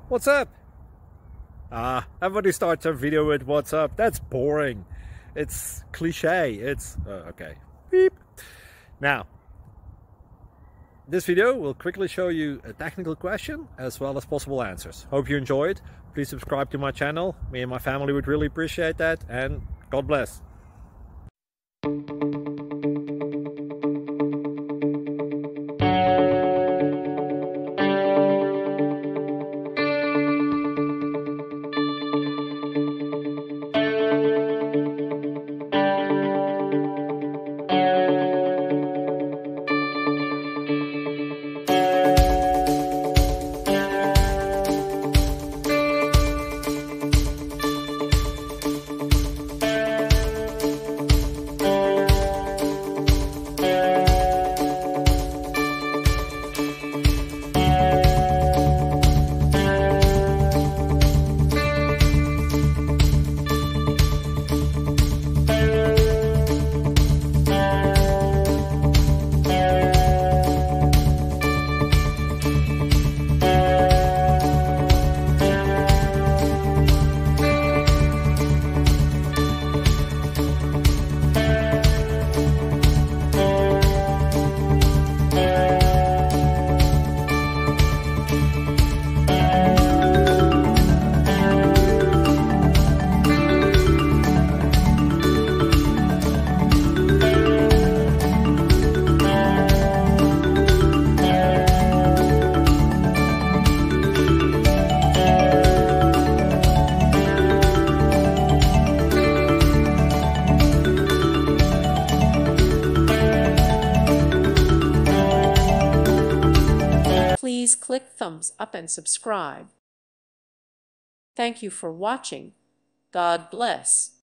What's up? Everybody starts a video with what's up. That's boring. It's cliche. It's okay. Beep. Now, this video will quickly show you a technical question as well as possible answers. Hope you enjoyed. Please subscribe to my channel. Me and my family would really appreciate that, and God bless. Please click thumbs up and subscribe. Thank you for watching. God bless.